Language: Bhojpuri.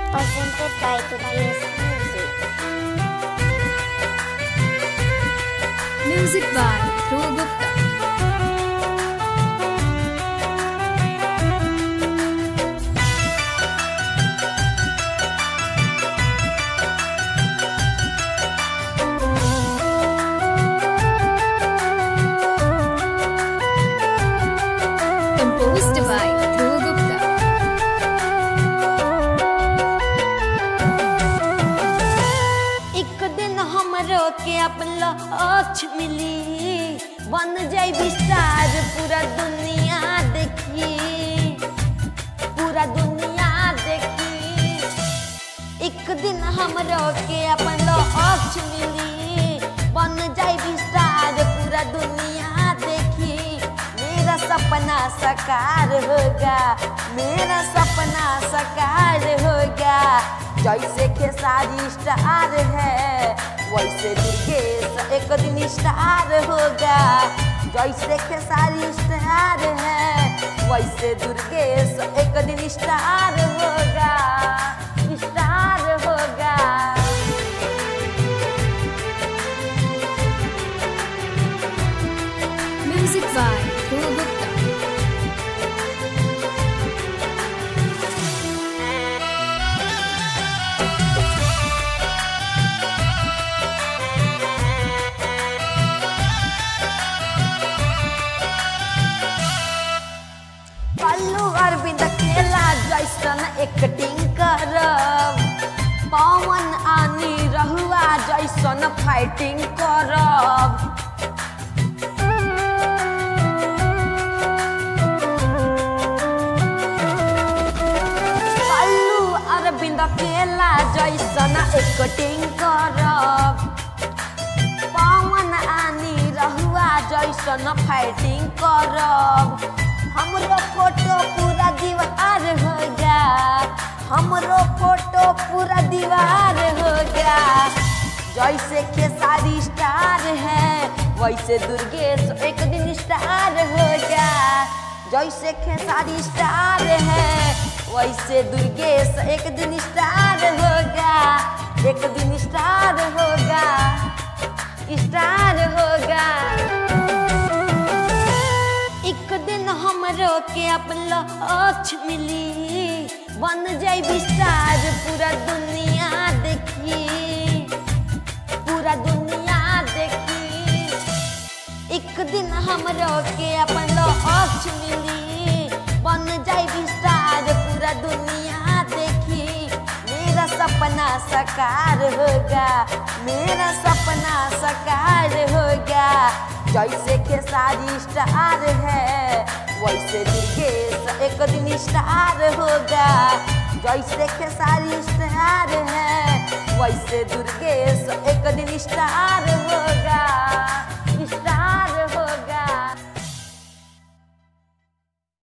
presented by Today's Music. Music by Dhruv Gupta. Composed by Dhruv Gupta. एक दिन हमरो के अपन लक्ष्य मिली, बन जाई विस्तार पूरा दुनिया देखी, पूरा दुनिया देखी। एक दिन हमरो के अपन लक्ष्य मिली, बन जाई विस्तार पूरा दुनिया देखी। मेरा सपना साकार होगा, मेरा सपना साकार होगा। जैसे खेसारी स्टार है वैसे दुर्गेश एक दिन स्टार होगा। जैसे खेसारी स्टार है वैसे दुर्गेश एक दिन स्टार होगा, स्टार होगा। Music by Dhruv Gupta. पल्लू अरविंद केला जैसन एक्टिंग करब, पवन आनी रहुआ जैसन फाइटिंग करब। पल्लू अरविंद केला जैसन एक्टिंग करब, पवन आनी रहुआ जैसन फाइटिंग करब। हमरो फोटो पूरा दीवार होगा, हमरो फोटो पूरा दीवार होगा। जैसे खेसारी स्टार है वैसे दुर्गेश एक दिन स्टार होगा। जैसे खेसारी स्टार है वैसे दुर्गेश एक दिन स्टार होगा, एक दिन स्टार होगा, स्टार होगा। एक दिन हमरो के अपन लक्ष्य मिली, बन जाई विस्तार पूरा दुनिया देखी, पूरा दुनिया देखी। एक दिन हमरो के अपन लक्ष्य मिली, बन जाई विस्तार पूरा दुनिया देखी। मेरा सपना साकार होगा, मेरा सपना साकार होगा। जैसे खेसारी स्टार है वैसे दुर्गेश एक दिन स्टार होगा। जैसे खेसारी स्टार है वैसे दुर्गेश एक दिन स्टार